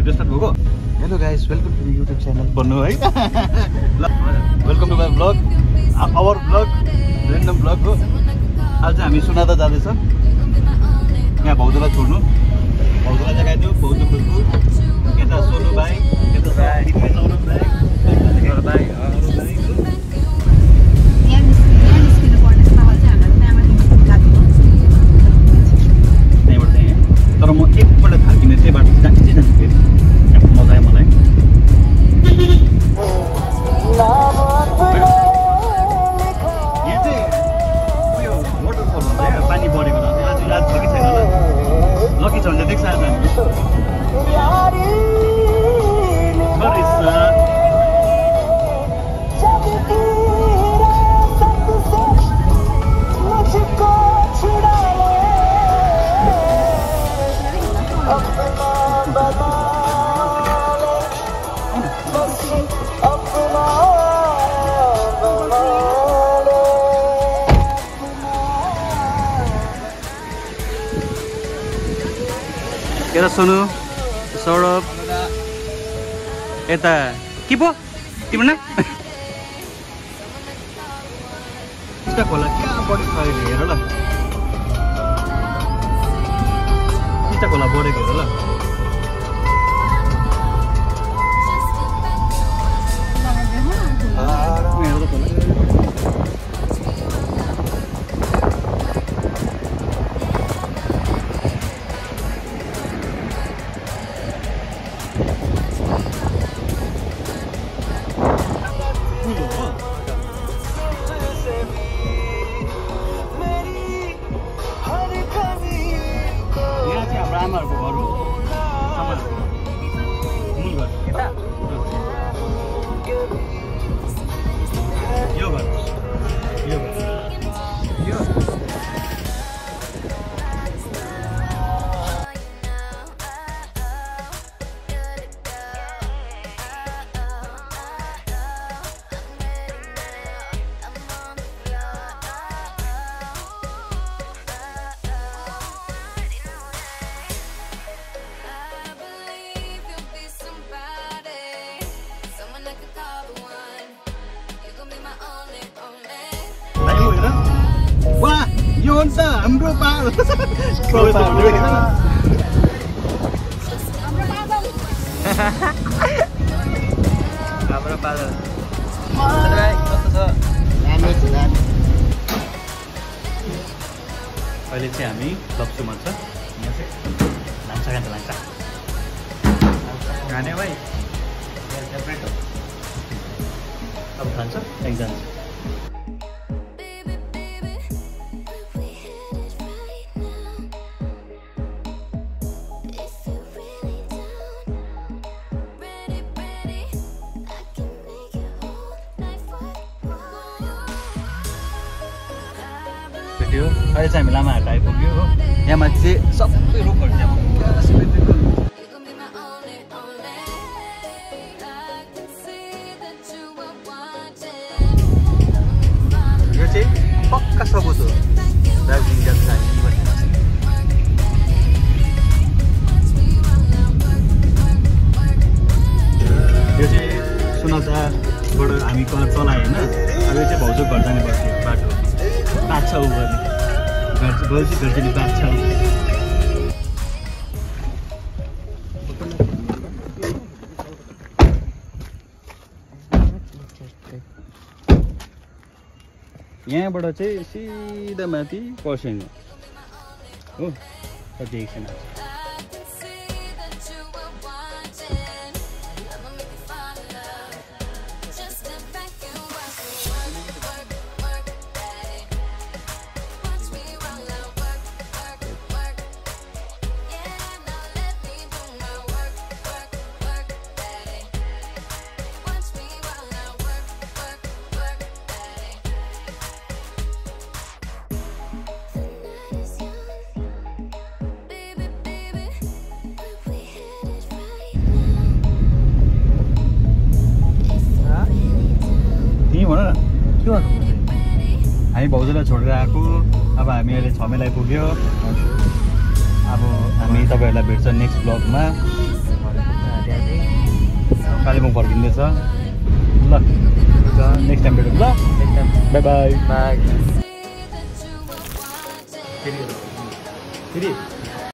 video start भएको hello guys welcome to YouTube channel भन्नु है welcome to my blog our blog random blog हो आज चाहिँ हामी सुनादा जाँदैछ यहाँ भाउजूलाई छोड्नु भाउजूलाई जगाइदियो भाउजू खोज्नु यता सोनु भाइ यता सौरभ भाइ भाइ तर म एकपल्ट थाल्किने त्यही बाटो जान्छ फेरि मजा आयो मलाई यहाँ चाहिँ उयो वाटरफल हुन्छ क्या पानी बढेको छ आज छ कि छैन होला लकी छ भने देख्छ आज यता सोनु सौरभ यता के पो तिम्रो नाम टिस्टा खोला क्या बढी छ अहिले हेर ल टिस्टा खोला बढेको हेर ल यो हुन्छ हाम्रो पाल हाम्रो पाल अहिले चाहिँ हामी लप्चुमा छ यहाँ चाहिँ लान्छ खान्छ लान्छ खाने भाइ सेपरेट हो अब खान्छ एकजना अहिले चाहिँ हामी लामाहाट आइपुग्यो हो यहाँ माथि चाहिँ सबै रुखहरू त्यहाँ यो चाहिँ पक्का सबुत हो दार्जिलिङ जान्छ हामी भन्ने यो चाहिँ सुनादाबाट हामी तल आयो होइन अब यो चाहिँ भाउजू घर जाने बाटो बात छ ऊ गर्ने गर्छिनी बात छ यहाँबाट चाहिँ सिधा माथि पर्सेङ हो कति एकछिन हामी भाउजूलाई छोडेर आएको अब हामी अहिले 6 माइल आइपुग्यो अब हामी तपाईहरुलाई भेट्छ नेक्स्ट ब्लगमा कालिम्पोङ फर्किँदैछ ल नेक्स्ट टाइम भेटौँ ल बाई बाई बाई फेरि